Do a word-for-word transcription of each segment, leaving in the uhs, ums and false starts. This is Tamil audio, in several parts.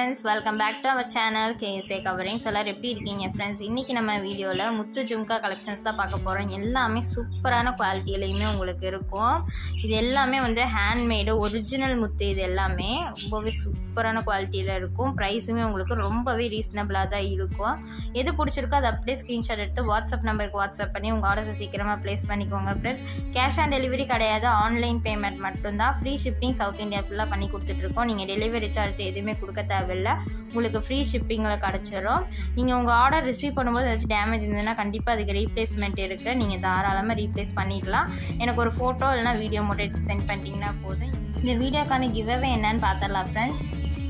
friends, welcome back to our channel K S A Covering. எல்லாரும் எப்படி இருக்கீங்க friends? இன்னைக்கு நம்ம வீடியோல முத்து ஜும்கா கலெக்ஷன்ஸ் தான் பார்க்க போறோம். எல்லாமே சூப்பரான குவாலிட்டிலயுமே உங்களுக்கு இருக்கும். இது எல்லாமே வந்து ஹேண்ட்மேட் ஒரிஜினல் முத்து. இது எல்லாமே ரொம்பவே சூப்பரான குவாலிட்டில இருக்கும். பிரைஸுமே உங்களுக்கு ரொம்பவே ரீசனபிளா தான் இருக்கும். எது பிடிச்சிருக்கோ அதை அப்படியே ஸ்கிரீன்ஷாட் எடுத்து வாட்ஸ்அப் நம்பருக்கு வாட்ஸ்அப் பண்ணி உங்க ஆர்டர்ஸை சீக்கிரமா பிளேஸ் பண்ணிக்கோங்க friends. கேஷ் ஆன் டெலிவரி கிடையாது, ஆன்லைன் பேமெண்ட் மட்டும்தான். ஃப்ரீ ஷிப்பிங் சவுத் இந்தியா ஃபுல்லா பண்ணி கொடுத்துட்டு இருக்கோம். நீங்க டெலிவரி சார்ஜ் எதுவுமே கொடுக்க தேவையில்லை, உங்களுக்கு ஃப்ரீ ஷிப்பிங்கில் கிடச்சிரும். நீங்கள் உங்கள் ஆர்டர் ரிசீவ் பண்ணும்போது ஏதாச்சும் டேமேஜ் இருந்ததுன்னா கண்டிப்பாக அதுக்கு ரீப்ளேஸ்மெண்ட் இருக்குது. நீங்கள் தாராளமாக ரீப்ளேஸ் பண்ணிக்கலாம். எனக்கு ஒரு ஃபோட்டோ இல்லைனா வீடியோ மட்டும் எடுத்து சென்ட் பண்ணிட்டீங்கன்னா போதும். இந்த வீடியோக்கான கிவ்அவே என்னன்னு பார்த்துடலாம் ஃப்ரெண்ட்ஸ்.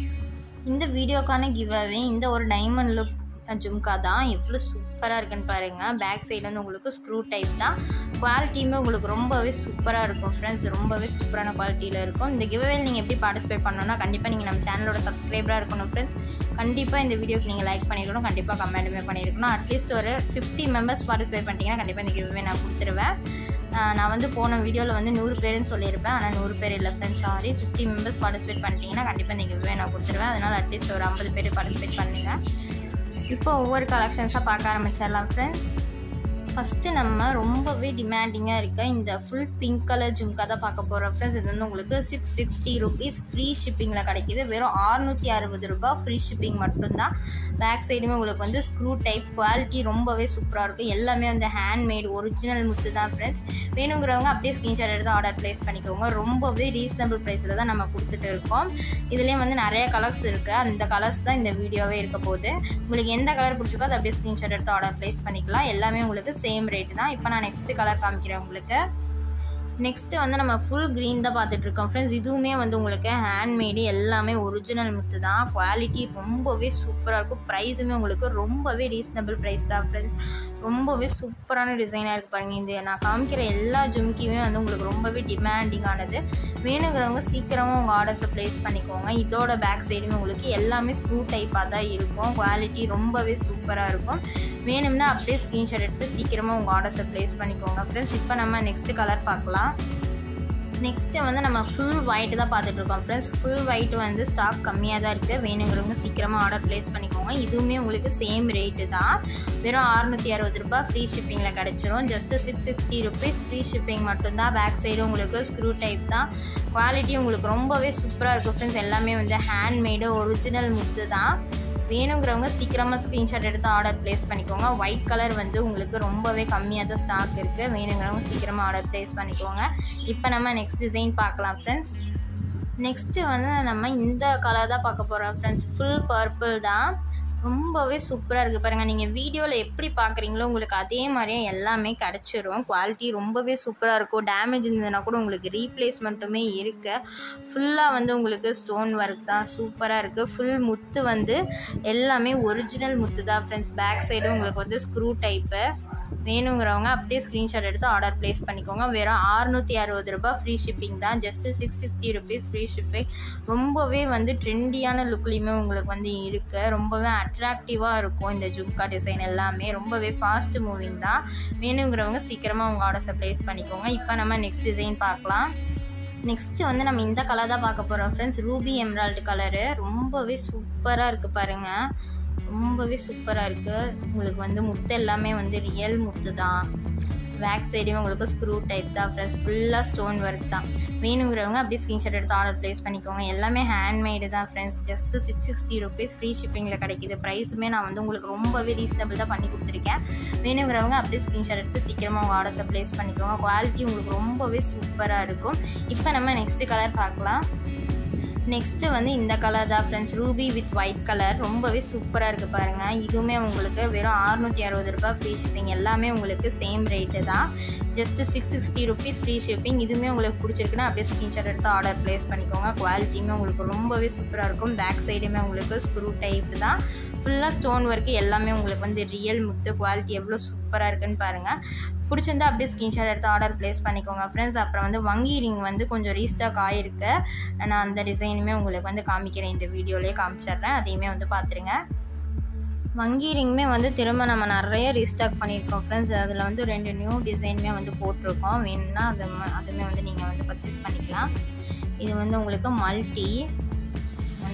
இந்த வீடியோக்கான கிவ்அவே இந்த ஒரு டைமண்ட் லுக் ஜும்கா தான். எவ்வளோ சூப்பராக இருக்குன்னு பாருங்கள். பேக் சைடில் வந்து உங்களுக்கு ஸ்க்ரூ டைப் தான். குவாலிட்டியுமே உங்களுக்கு ரொம்பவே சூப்பராக இருக்கும் ஃப்ரெண்ட்ஸ். ரொம்பவே சூப்பரான குவாலிட்டியில் இருக்கும். இந்த கிவ்அவேல நீங்கள் எப்படி பார்ட்டிசிபேட் பண்ணணும்னா கண்டிப்பாக நீங்கள் நம்ம சேனலோட சப்ஸ்கிரைபராக இருக்கணும் ஃப்ரெண்ட்ஸ். கண்டிப்பாக இந்த வீடியோக்கு நீங்கள் லைக் பண்ணியிருக்கணும், கண்டிப்பாக கமெண்ட்டுமே பண்ணியிருக்கணும். அட்லீஸ்ட் ஒரு ஃபிஃப்டி மெம்பர்ஸ் பார்ட்டிசிபேட் பண்ணிட்டீங்கன்னா கண்டிப்பாக இந்த கிவ்அவே நான் கொடுத்துருவேன். நான் வந்து போன வீடியோவில் வந்து நூறு பேருன்னு சொல்லியிருப்பேன், ஆனால் நூறு பேர் இல்லை friends, sorry. Fifty members participate பண்ணிட்டீங்கன்னா கண்டிப்பாக இந்த கிவ்அவே நான் கொடுத்துருவேன். அதனால் அட்லீஸ்ட் ஒரு ஐம்பது பேர் பார்ட்டிசிபேட் பண்ணுங்கள். இப்போ ஒவ்வொரு கலெக்ஷன்ஸாக பார்க்க ஆரம்பிச்சிடலாம் ஃப்ரெண்ட்ஸ். ஃபஸ்ட்டு நம்ம ரொம்பவே டிமாண்டிங்காக இருக்க இந்த ஃபுல் பிங்க் கலர் ஜும்கா தான் பார்க்க போகிறோம் ஃப்ரெண்ட்ஸ். இது வந்து உங்களுக்கு சிக்ஸ் சிக்ஸ்டி ருபீஸ் ஃப்ரீ ஷிப்பிங்கில் கிடைக்கிது. வெறும் அறுநூற்றி அறுபது ரூபாய் ஃப்ரீ ஷிப்பிங் மட்டும்தான். பேக் சைடுமே உங்களுக்கு வந்து ஸ்க்ரூ டைப், குவாலிட்டி ரொம்பவே சூப்பராக இருக்கும். எல்லாமே வந்து ஹேண்ட்மேட் ஒரிஜினல் முத்து தான் ஃப்ரெண்ட்ஸ். வேணுங்கிறவங்க அப்படியே ஸ்க்ரீன்ஷாட் எடுத்து ஆர்டர் ப்ளேஸ் பண்ணிக்கோங்க. ரொம்பவே ரீசனபிள் ப்ரைஸில் தான் நம்ம கொடுத்துட்டு இருக்கோம். இதுலேயே வந்து நிறைய கலர்ஸ் இருக்குது. அந்த கலர்ஸ் தான் இந்த வீடியோவே இருக்க போகுது. உங்களுக்கு எந்த கலர் பிடிச்சிருக்கோ அதை அப்படியே ஸ்க்ரீன்ஷாட் எடுத்து ஆர்டர் ப்ளேஸ் பண்ணிக்கலாம். எல்லாமே உங்களுக்கு சேம் ரேட் தான். இப்போ நான் நெக்ஸ்ட் கலர் காமிக்கிறேன் உங்களுக்கு. நெக்ஸ்ட் வந்து நம்ம ஃபுல் கிரீன் தான் பார்த்துட்டு இருக்கோம் ஃப்ரெண்ட்ஸ். இதுவுமே வந்து உங்களுக்கு ஹேண்ட்மேடு, எல்லாமே ஒரிஜினல் முத்து தான். குவாலிட்டி ரொம்பவே சூப்பராக இருக்கும். ப்ரைஸுமே உங்களுக்கு ரொம்பவே ரீசனபிள் ப்ரைஸ் தான் ஃப்ரெண்ட்ஸ். ரொம்பவே சூப்பரான டிசைனாக இருக்குது பாருங்கள். இந்த நான் காமிக்கிற எல்லா ஜும்கியுமே வந்து உங்களுக்கு ரொம்பவே டிமாண்டிங்கானது. வேணுங்கிறவங்க சீக்கிரமாக உங்கள் ஆர்டர்ஸை ப்ளேஸ் பண்ணிக்கோங்க. இதோட பேக் சைடுமே உங்களுக்கு எல்லாமே ஸ்க்ரூ டைப்பாக தான் இருக்கும். குவாலிட்டி ரொம்பவே சூப்பராக இருக்கும். வேணும்னா அப்படியே ஸ்க்ரீன்ஷாட் எடுத்து சீக்கிரமாக உங்கள் ஆர்டர்ஸை ப்ளேஸ் பண்ணிக்கோங்க ஃப்ரெண்ட்ஸ். இப்போ நம்ம நெக்ஸ்ட் கலர் பார்க்கலாம். நெக்ஸ்ட்டு வந்து நம்ம ஃபுல் ஒயிட் தான் பார்த்துட்டு இருக்கோம் ஃப்ரெண்ட்ஸ். ஃபுல் ஒயிட் வந்து ஸ்டாக் கம்மியாக தான் இருக்குது. வேணுங்கிறவங்க சீக்கிரமாக ஆர்டர் ப்ளேஸ் பண்ணிக்கோங்க. இதுவுமே உங்களுக்கு சேம் ரேட்டு தான். வெறும் அறுநூற்றி அறுபது ரூபாய் ஃப்ரீ ஷிப்பிங்கில் கிடச்சிரும். Just six sixty rupees free shipping மட்டும்தான். பேக் சைடு உங்களுக்கு ஸ்க்ரூ டைப் தான். குவாலிட்டி உங்களுக்கு ரொம்பவே சூப்பராக இருக்கும் ஃப்ரெண்ட்ஸ். எல்லாமே வந்து ஹேண்ட்மேடு ஒரிஜினல் முத்து தான். வேணுங்கிறவங்க சீக்கிரமாக ஸ்க்ரீன்ஷாட் எடுத்து ஆர்டர் ப்ளேஸ் பண்ணிக்கோங்க. ஒயிட் கலர் வந்து உங்களுக்கு ரொம்பவே கம்மியாக தான் ஸ்டாக் இருக்குது. வேணுங்கிறவங்க சீக்கிரமாக ஆர்டர் ப்ளேஸ் பண்ணிக்கோங்க. இப்போ நம்ம நெக்ஸ்ட் டிசைன் பார்க்கலாம் ஃப்ரெண்ட்ஸ். நெக்ஸ்ட்டு வந்து நம்ம இந்த கலர் தான் பார்க்க போகிறோம் ஃப்ரெண்ட்ஸ். ஃபுல் பர்பிள் தான். ரொம்பவே சூப்பராக இருக்குது பாருங்கள். நீங்கள் வீடியோவில் எப்படி பார்க்குறீங்களோ உங்களுக்கு அதே மாதிரியே எல்லாமே கிடச்சிரும். குவாலிட்டி ரொம்பவே சூப்பராக இருக்கும். டேமேஜ் இருந்ததுன்னா கூட உங்களுக்கு ரீப்ளேஸ்மெண்ட்டுமே இருக்குது. ஃபுல்லாக வந்து உங்களுக்கு ஸ்டோன் ஒர்க் தான். சூப்பராக இருக்குது. ஃபுல் முத்து வந்து எல்லாமே ஒரிஜினல் முத்து தான் ஃப்ரெண்ட்ஸ். பேக் சைடு உங்களுக்கு வந்து ஸ்க்ரூ டைப்பு. வேணுங்கிறவங்க அப்படியே ஸ்க்ரீன்ஷாட் எடுத்து ஆர்டர் ப்ளேஸ் பண்ணிக்கோங்க. வெறும் அறுநூற்றி அறுபது ரூபாய் ஃப்ரீ ஷிப்பிங் தான். Just six sixty rupees free shipping. ரொம்பவே வந்து ட்ரெண்டியான லுக்லேயுமே உங்களுக்கு வந்து இருக்குது. ரொம்பவே அட்ராக்டிவாக இருக்கும் இந்த ஜும்கா டிசைன். எல்லாமே ரொம்பவே ஃபாஸ்ட் மூவிங் தான். வேணுங்கிறவங்க சீக்கிரமாக உங்கள் ஆர்டர்ஸை ப்ளேஸ் பண்ணிக்கோங்க. இப்போ நம்ம நெக்ஸ்ட் டிசைன் பார்க்கலாம். நெக்ஸ்ட்டு வந்து நம்ம இந்த கலர் தான் பார்க்க போகிறோம் ஃப்ரெண்ட்ஸ். Ruby emerald colour. ரொம்பவே சூப்பராக இருக்குது பாருங்கள். ரொம்பவே சூப்பராக இருக்குது. உங்களுக்கு வந்து முத்து எல்லாமே வந்து ரியல் முத்து தான். பேக் சைடுமே உங்களுக்கு ஸ்க்ரூ டைப் தான் ஃப்ரெண்ட்ஸ். ஃபுல்லாக ஸ்டோன் ஒர்க் தான். வேணுங்கிறவங்க அப்படியே ஸ்க்ரீன்ஷாட் எடுத்து ஆர்டர் ப்ளேஸ் பண்ணிக்கோங்க. எல்லாமே ஹேண்ட்மேடு தான் friends. Just six sixty rupees free ஷிப்பிங்கில் கிடைக்கிது. ப்ரைஸுமே நான் வந்து உங்களுக்கு ரொம்பவே ரீசனபிள் தான் பண்ணி கொடுத்துருக்கேன். வேணுங்கிறவங்க அப்படியே ஸ்க்ரீன்ஷாட் எடுத்து சீக்கிரமாக உங்கள் ஆர்டர்ஸை ப்ளேஸ் பண்ணிக்கோங்க. குவாலிட்டி உங்களுக்கு ரொம்பவே சூப்பராக இருக்கும். இப்போ நம்ம நெக்ஸ்ட்டு கலர் பார்க்கலாம். நெக்ஸ்ட்டு வந்து இந்த கலர் தான் friends. Ruby with white colour. ரொம்பவே சூப்பராக இருக்குது பாருங்கள். இதுவுமே உங்களுக்கு வெறும் அறுநூற்றி அறுபது ரூபாய் ஃப்ரீ ஷிப்பிங். எல்லாமே உங்களுக்கு சேம் ரேட்டு தான். Just six sixty rupees free shipping. இதுவுமே உங்களுக்கு பிடிச்சிருக்குன்னா அப்படியே ஸ்க்ரீன்ஷாட் எடுத்து ஆர்டர் ப்ளேஸ் பண்ணிக்கோங்க. குவாலிட்டியுமே உங்களுக்கு ரொம்பவே சூப்பராக இருக்கும். பேக் சைடுமே உங்களுக்கு ஸ்க்ரூ டைப் தான். ஃபுல்லாக ஸ்டோன் ஒர்க்கு. எல்லாமே உங்களுக்கு வந்து ரியல் முத்து. குவாலிட்டி எவ்வளோ சூப்பராக இருக்குன்னு பாருங்கள். பிடிச்சிருந்தா அப்படியே ஸ்க்ரீன்ஷாட் எடுத்து ஆர்டர் ப்ளேஸ் பண்ணிக்கோங்க ஃப்ரெண்ட்ஸ். அப்புறம் வந்து வங்கி ரிங் வந்து கொஞ்சம் ரீஸ்டாக் ஆகிருக்கு. நான் அந்த டிசைனுமே உங்களுக்கு வந்து காமிக்கிறேன். இந்த வீடியோலேயே காமிச்சிட்றேன். அதையுமே வந்து பார்த்துருங்க. வங்கி ரிங்குமே வந்து திரும்ப நம்ம நிறைய ரீஸ்டாக் பண்ணியிருக்கோம் ஃப்ரெண்ட்ஸ். அதில் வந்து ரெண்டு நியூ டிசைனுமே வந்து போட்டிருக்கோம். வேணும்னா அது அதுவுமே வந்து நீங்கள் வந்து பர்ச்சேஸ் பண்ணிக்கலாம். இது வந்து உங்களுக்கு மல்டி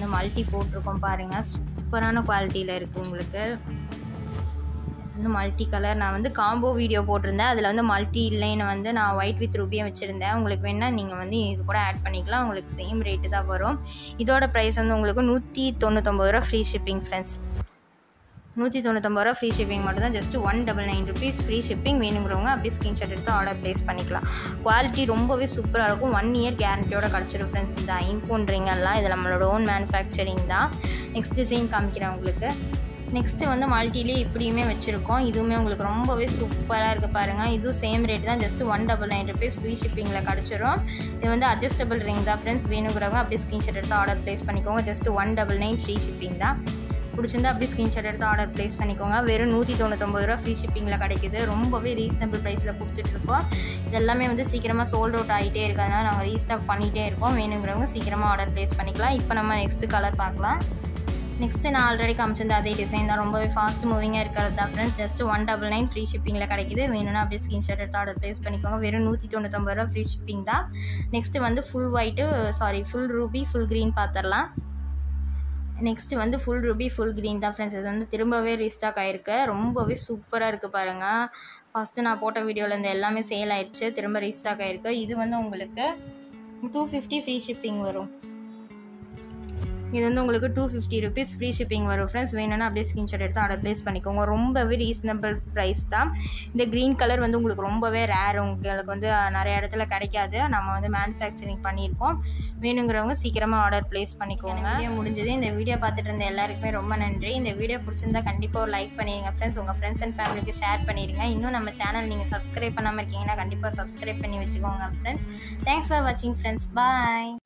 வந்து மல்டி போட்டிருக்கோம் பாருங்கள், சூப்பரான குவாலிட்டியில் இருக்குது உங்களுக்கு. வந்து மல்டி கலர் நான் வந்து காம்போ வீடியோ போட்டிருந்தேன், அதில் வந்து மல்டி இல்லைன்னு வந்து நான் ஒயிட் வித் ரூபியை வச்சுருந்தேன். உங்களுக்கு வேணால் நீங்கள் வந்து இது கூட ஆட் பண்ணிக்கலாம், உங்களுக்கு சேம் ரேட்டு தான் வரும். இதோட ப்ரைஸ் வந்து உங்களுக்கு நூற்றி தொண்ணூற்றொம்பது ரூபா ஃப்ரீ ஷிப்பிங் ஃப்ரெண்ட்ஸ். நூற்றி தொண்ணூற்றொம்பது ரூபா ஃப்ரீ ஷிப்பிங் மட்டும் தான், just one double nine rupees free shipping. வேணுங்கிறவங்க அப்படியே ஸ்க்ரீன்ஷாட் எடுத்து ஆர்டர் ப்ளேஸ் பண்ணிக்கலாம். குவாலிட்டி ரொம்பவே சூப்பராக இருக்கும், ஒன் இயர் கேரண்டியோட கிடச்சிடும் ஃப்ரெண்ட்ஸ். இந்த ஐம்போன் ரிங்கெல்லாம் இது நம்மளோட ஓன் மேனுஃபேக்சரிங் தான். நெக்ஸ்ட் டிசைன் காமிக்கிறேன் உங்களுக்கு. நெக்ஸ்ட்டு வந்து மல்டிலே இப்படியுமே வச்சுருக்கோம், இதுவுமே உங்களுக்கு ரொம்பவே சூப்பராக இருக்குது பாருங்கள். இதுவும் சேம் ரேட் தான், just one double nine rupees free ஷிப்பிங்கில் கிடச்சிரும். இது வந்து அட்ஜஸ்டபிள் ரிங் தான் ஃப்ரெண்ட்ஸ். வேணுங்கிறவங்க அப்படியே ஸ்க்ரீன்ஷாட் எடுத்து ஆர்டர் ப்ளேஸ் பண்ணிக்கோங்க, just one double nine free shipping தான். பிடிச்சிருந்தா அப்படியே ஸ்க்ரீன்ஷாட் எடுத்து ஆர்டர் ப்ளேஸ் பண்ணிக்கோங்க. வெறும் நூற்றி தொண்ணூற்றொம்பது ரூபா ஃப்ரீ ஷிப்பிங்கில் கிடைக்குது, ரொம்பவே ரீசனபிள் ப்ரைஸில் கொடுத்துட்ருக்கோம். இது எல்லாமே வந்து சீக்கிரமாக சோல்ட் அவுட் ஆகிட்டே இருக்கிறதுனால நாங்கள் ரீஸ்டாக் பண்ணிகிட்டே இருக்கோம். வேணுங்கிறவங்க சீக்கிரமாக ஆர்டர் ப்ளேஸ் பண்ணிக்கலாம். இப்போ நம்ம நெக்ஸ்ட்டு கலர் பார்க்கலாம். நெக்ஸ்ட்டு நான் ஆல்ரெடி காமிச்சிருந்த அதே டிசைன் தான், ரொம்பவே ஃபாஸ்ட் மூவிங்காக இருக்கிறது தான் friends. Just one double nine free ஷிப்பிங்கில் கிடைக்குது. வேணும்னா அப்படியே ஸ்க்ரீன்ஷாட் எடுத்து ஆர்டர் ப்ளேஸ் பண்ணிக்கோங்க. வெறும் நூற்றி தொண்ணூற்றொம்பது ரூபா ஃப்ரீ ஷிப்பிங் தான். நெக்ஸ்ட்டு வந்து full white sorry full ruby full green பார்த்துடலாம். நெக்ஸ்ட்டு வந்து ஃபுல் ரூபி ஃபுல் க்ரீன் தான் ஃப்ரெண்ட்ஸ். இது வந்து திரும்பவே ரீஸ்டாக் ஆகிருக்கு, ரொம்பவே சூப்பராக இருக்குது பாருங்கள். ஃபஸ்ட்டு நான் போட்ட வீடியோவில் இருந்து எல்லாமே சேல் ஆயிடுச்சு, திரும்ப ரீஸ்டாக் ஆகிருக்கு. இது வந்து உங்களுக்கு டூ ஃபிஃப்டி ஃப்ரீ ஷிப்பிங் வரும். இது வந்து உங்களுக்கு two fifty rupees free shipping வரும் ஃப்ரெண்ட்ஸ். வேணும்னா அப்படியே ஸ்க்ரீன்ஷாட் எடுத்து ஆர்டர் ப்ளேஸ் பண்ணிக்கோங்க. ரொம்பவே ரீசனபிள் ப்ரைஸ் தான். இந்த க்ரீன் கலர் வந்து உங்களுக்கு ரொம்பவே ரேர், உங்களுக்கு வந்து நிறைய இடத்துல கிடைக்காது. நம்ம வந்து மேனுஃபேக்சரிங் பண்ணியிருக்கோம். வேணுங்கிறவங்க சீக்கிரமாக ஆர்டர் ப்ளேஸ் பண்ணிக்கோங்க. வீடியோ முடிஞ்சது. இந்த வீடியோ பார்த்துட்டு இருந்த எல்லாருக்குமே ரொம்ப நன்றி. இந்த வீடியோ பிடிச்சிருந்தா கண்டிப்பாக ஒரு லைக் பண்ணிடுங்க ஃப்ரெண்ட்ஸ். உங்கள் ஃப்ரெண்ட்ஸ் அண்ட் ஃபேமிலிக்கு ஷேர் பண்ணிடுங்க. இன்னும் நம்ம சேனல் நீங்கள் சப்ஸ்கிரைப் பண்ணாமல் இருக்கீங்கன்னா கண்டிப்பாக சப்ஸ்கிரைப் பண்ணி வச்சுக்கோங்க ஃப்ரெண்ட்ஸ். தேங்க்ஸ் ஃபார் வாட்சிங் ஃப்ரெண்ட்ஸ். பாய்.